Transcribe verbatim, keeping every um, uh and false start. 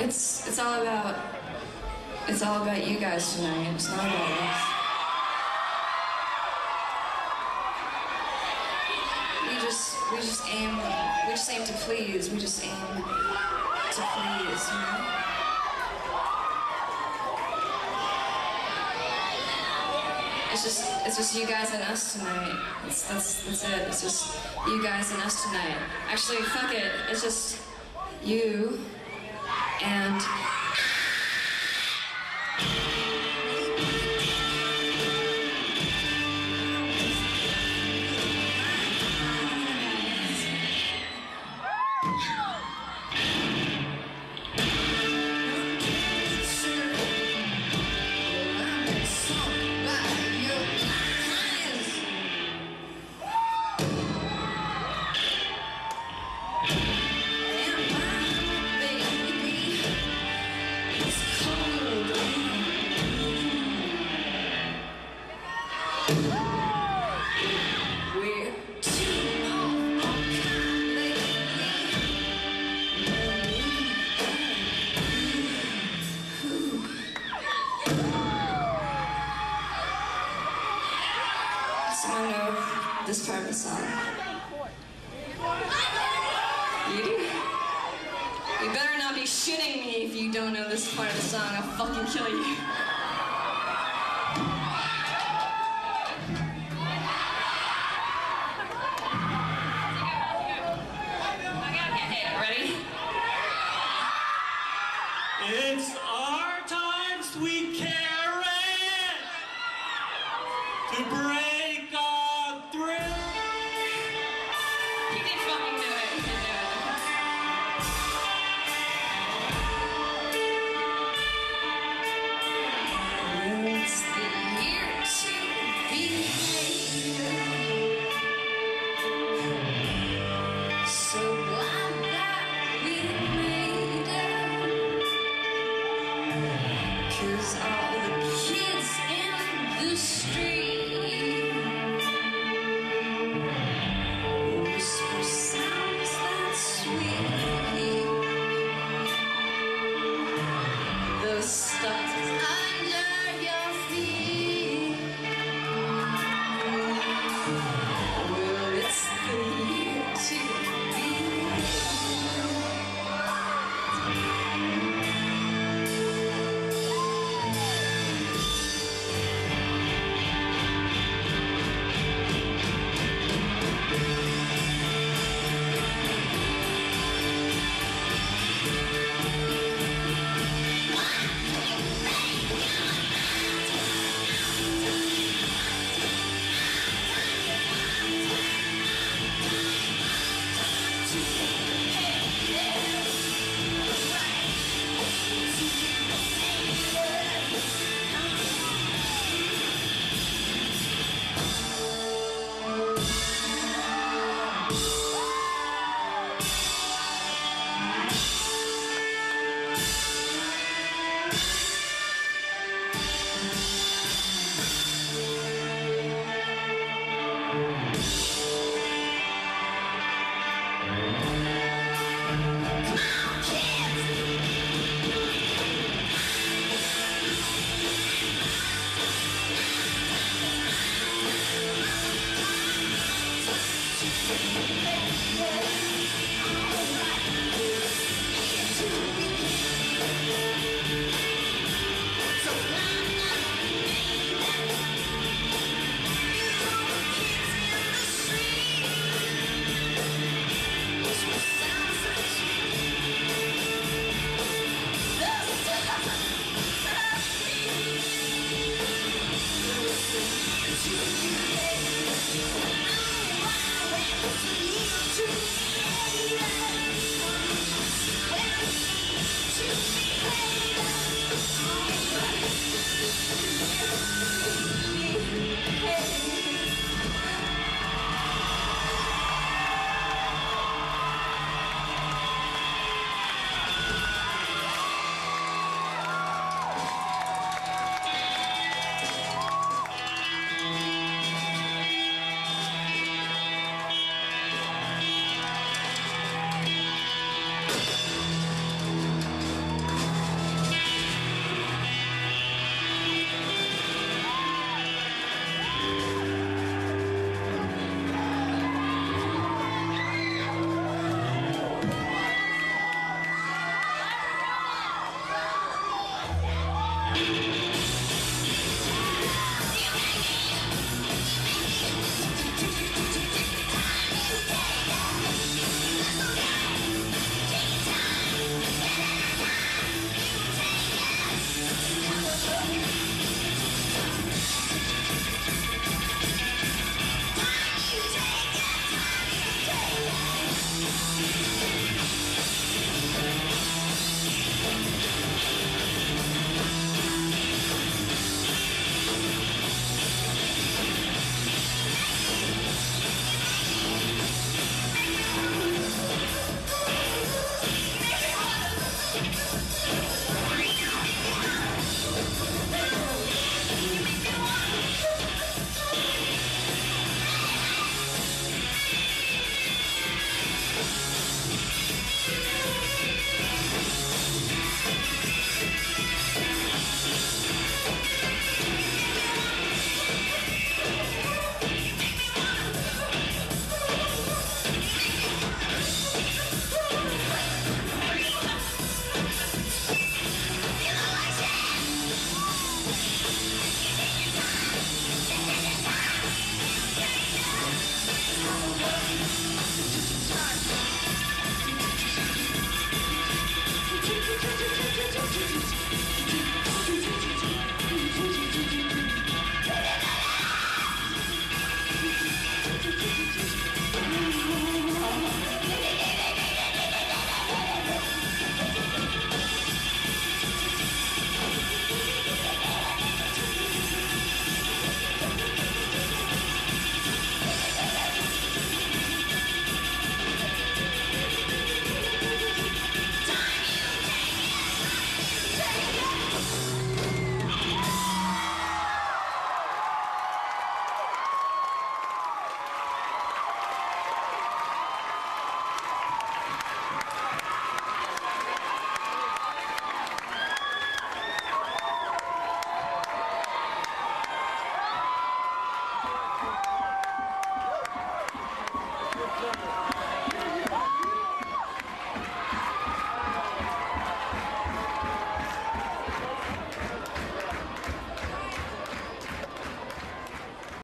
it's it's all about it's all about you guys tonight. It's not about us. We just we just aim we just aim to please. We just aim to please, you know? It's just it's just you guys and us tonight. It's, that's that's it. It's just you guys and us tonight. Actually, fuck it. It's just you and someone know this part of the song? You do? You better not be shitting me if you don't know this part of the song. I'll fucking kill you. Ready? It's our time, sweet Karen, to bring